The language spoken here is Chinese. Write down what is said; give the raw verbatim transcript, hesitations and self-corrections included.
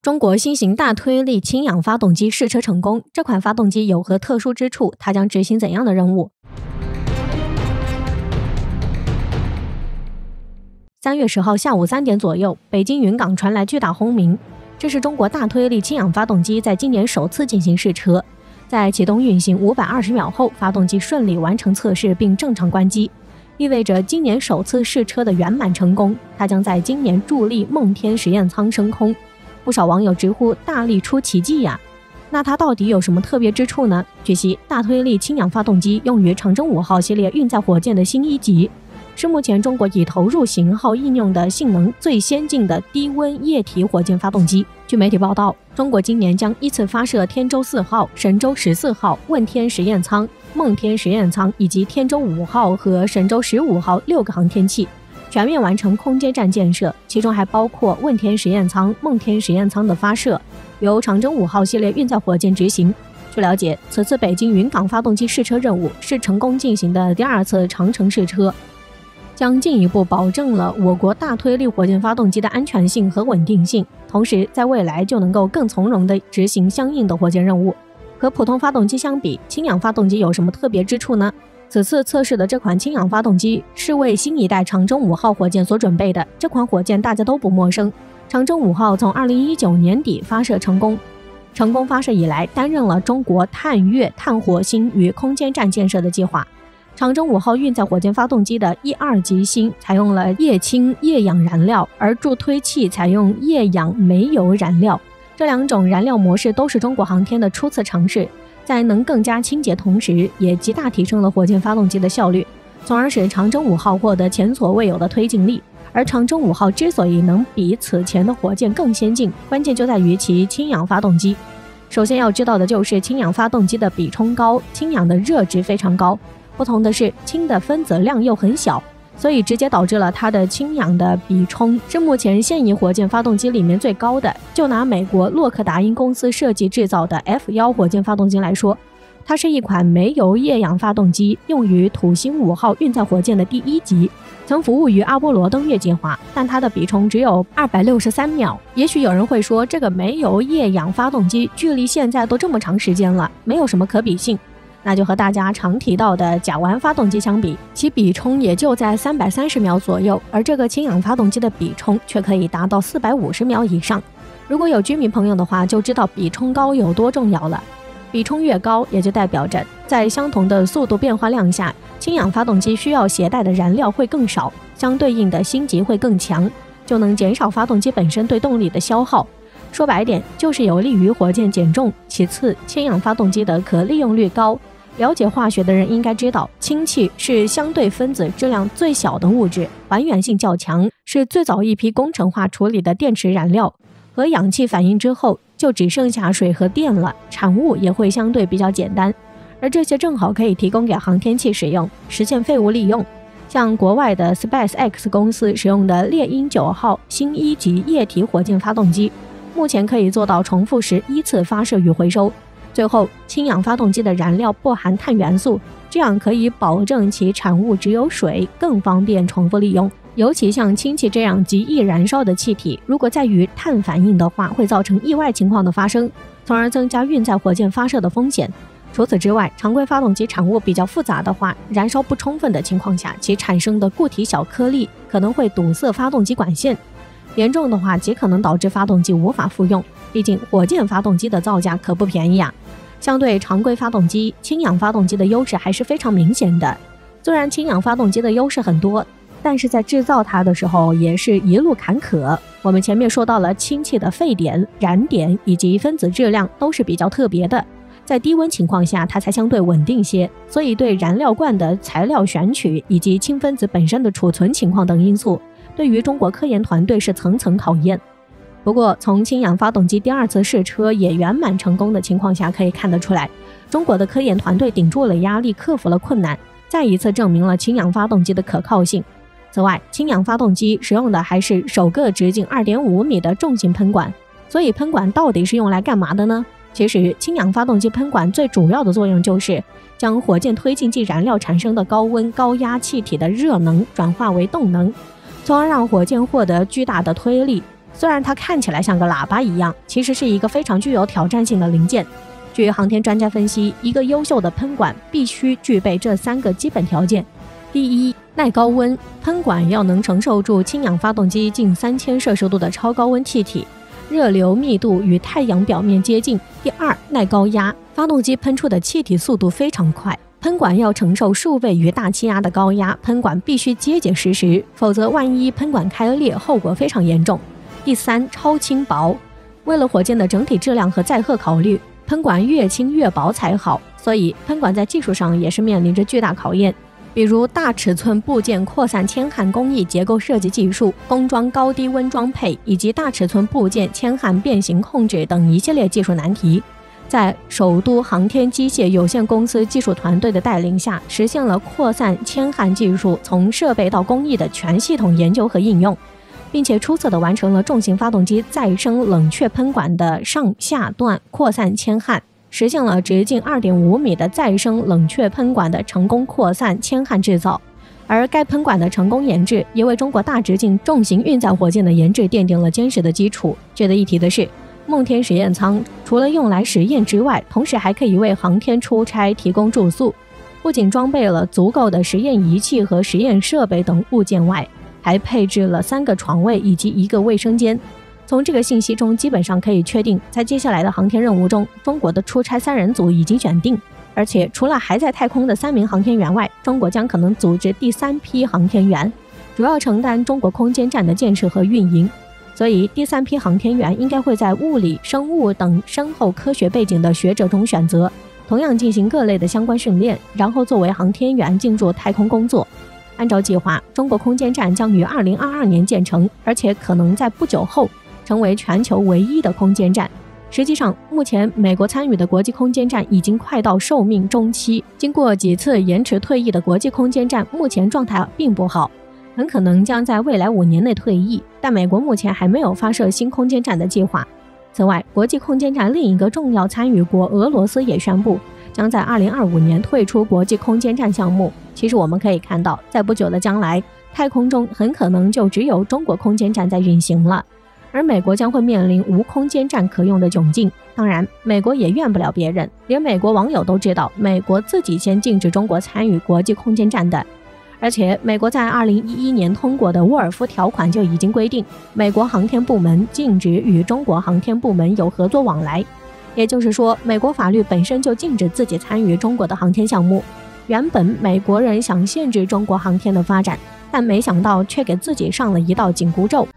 中国新型大推力氢氧发动机试车成功，这款发动机有何特殊之处？它将执行怎样的任务？三月十号下午三点左右，北京云冈传来巨大轰鸣，这是中国大推力氢氧发动机在今年首次进行试车。在启动运行五百二十秒后，发动机顺利完成测试并正常关机，意味着今年首次试车的圆满成功。它将在今年助力梦天实验舱升空。不少网友直呼大力出奇迹呀！那它到底有什么特别之处呢？据悉，大推力氢氧发动机用于长征五号系列运载火箭的新一级，是目前中国已投入型号应用的性能最先进的低温液体火箭发动机。据媒体报道，中国今年将依次发射天舟四号、神舟十四号、问天实验舱、梦天实验舱以及天舟五号和神舟十五号六个航天器，全面完成空间站建设，其中还包括问天实验舱、梦天实验舱的发射，由长征五号系列运载火箭执行。据了解，此次北京云冈发动机试车任务是成功进行的第二次长程试车，将进一步保证了我国大推力火箭发动机的安全性和稳定性，同时在未来就能够更从容地执行相应的火箭任务。和普通发动机相比，氢氧发动机有什么特别之处呢？此次测试的这款氢氧发动机是为新一代长征五号火箭所准备的。这款火箭大家都不陌生，长征五号从二零一九年底发射成功，成功发射以来，担任了中国探月、探火星与空间站建设的计划。长征五号运载火箭发动机的一二级芯采用了液氢液氧燃料，而助推器采用液氧煤油燃料，这两种燃料模式都是中国航天的初次尝试。在能更加清洁同时，也极大提升了火箭发动机的效率，从而使长征五号获得前所未有的推进力。而长征五号之所以能比此前的火箭更先进，关键就在于其氢氧发动机。首先要知道的就是氢氧发动机的比冲高，氢氧的热值非常高，不同的是氢的分子量又很小，所以直接导致了它的氢氧的比冲是目前现役火箭发动机里面最高的。就拿美国洛克达因公司设计制造的 F 一 火箭发动机来说，它是一款煤油液氧发动机，用于土星五号运载火箭的第一级，曾服务于阿波罗登月计划，但它的比冲只有二百六十三秒。也许有人会说，这个煤油液氧发动机距离现在都这么长时间了，没有什么可比性。那就和大家常提到的甲烷发动机相比，其比冲也就在三百三十秒左右，而这个氢氧发动机的比冲却可以达到四百五十秒以上。如果有居民朋友的话，就知道比冲高有多重要了。比冲越高，也就代表着在相同的速度变化量下，氢氧发动机需要携带的燃料会更少，相对应的芯级会更强，就能减少发动机本身对动力的消耗。说白点，就是有利于火箭减重。其次，氢氧发动机的可利用率高。了解化学的人应该知道，氢气是相对分子质量最小的物质，还原性较强，是最早一批工程化处理的电池燃料。和氧气反应之后，就只剩下水和电了，产物也会相对比较简单，而这些正好可以提供给航天器使用，实现废物利用。像国外的 SpaceX 公司使用的猎鹰九号新一级液体火箭发动机，目前可以做到重复时依次发射与回收。最后，氢氧发动机的燃料不含碳元素，这样可以保证其产物只有水，更方便重复利用。尤其像氢气这样极易燃烧的气体，如果在与碳反应的话，会造成意外情况的发生，从而增加运载火箭发射的风险。除此之外，常规发动机产物比较复杂的话，燃烧不充分的情况下，其产生的固体小颗粒可能会堵塞发动机管线，严重的话极可能导致发动机无法复用。毕竟火箭发动机的造价可不便宜啊。相对常规发动机，氢氧发动机的优势还是非常明显的。虽然氢氧发动机的优势很多，但是在制造它的时候也是一路坎坷。我们前面说到了氢气的沸点、燃点以及分子质量都是比较特别的，在低温情况下它才相对稳定些，所以对燃料罐的材料选取以及氢分子本身的储存情况等因素，对于中国科研团队是层层考验。不过从氢氧发动机第二次试车也圆满成功的情况下可以看得出来，中国的科研团队顶住了压力，克服了困难，再一次证明了氢氧发动机的可靠性。此外，氢氧发动机使用的还是首个直径 二点五米的重型喷管，所以喷管到底是用来干嘛的呢？其实氢氧发动机喷管最主要的作用就是将火箭推进剂燃料产生的高温高压气体的热能转化为动能，从而让火箭获得巨大的推力。 虽然它看起来像个喇叭一样，其实是一个非常具有挑战性的零件。据航天专家分析，一个优秀的喷管必须具备这三个基本条件：第一，耐高温，喷管要能承受住氢氧发动机近三千摄氏度的超高温气体，热流密度与太阳表面接近；第二，耐高压，发动机喷出的气体速度非常快，喷管要承受数倍于大气压的高压，喷管必须结结实实，否则万一喷管开裂，后果非常严重。第三，超轻薄，为了火箭的整体质量和载荷考虑，喷管越轻越薄才好，所以喷管在技术上也是面临着巨大考验。比如大尺寸部件扩散铅焊工艺结构设计技术、工装高低温装配以及大尺寸部件铅焊变形控制等一系列技术难题，在首都航天机械有限公司技术团队的带领下，实现了扩散铅焊技术从设备到工艺的全系统研究和应用，并且出色地完成了重型发动机再生冷却喷管的上下段扩散铅焊，实现了直径 二点五米的再生冷却喷管的成功扩散铅焊制造。而该喷管的成功研制，也为中国大直径重型运载火箭的研制奠定了坚实的基础。值得一提的是，梦天实验舱除了用来实验之外，同时还可以为航天出差提供住宿。不仅装备了足够的实验仪器和实验设备等物件外，还配置了三个床位以及一个卫生间。从这个信息中，基本上可以确定，在接下来的航天任务中，中国的出差三人组已经选定。而且，除了还在太空的三名航天员外，中国将可能组织第三批航天员，主要承担中国空间站的建设和运营。所以，第三批航天员应该会在物理、生物等深厚科学背景的学者中选择，同样进行各类的相关训练，然后作为航天员进入太空工作。按照计划，中国空间站将于二零二二年建成，而且可能在不久后成为全球唯一的空间站。实际上，目前美国参与的国际空间站已经快到寿命中期，经过几次延迟退役的国际空间站目前状态并不好，很可能将在未来五年内退役，但美国目前还没有发射新空间站的计划。此外，国际空间站另一个重要参与国俄罗斯也宣布，将在二零二五年退出国际空间站项目。其实我们可以看到，在不久的将来，太空中很可能就只有中国空间站在运行了，而美国将会面临无空间站可用的窘境。当然，美国也怨不了别人，连美国网友都知道，美国自己先禁止中国参与国际空间站的。而且，美国在二零一一年通过的沃尔夫条款就已经规定，美国航天部门禁止与中国航天部门有合作往来。也就是说，美国法律本身就禁止自己参与中国的航天项目。原本美国人想限制中国航天的发展，但没想到却给自己上了一道紧箍咒。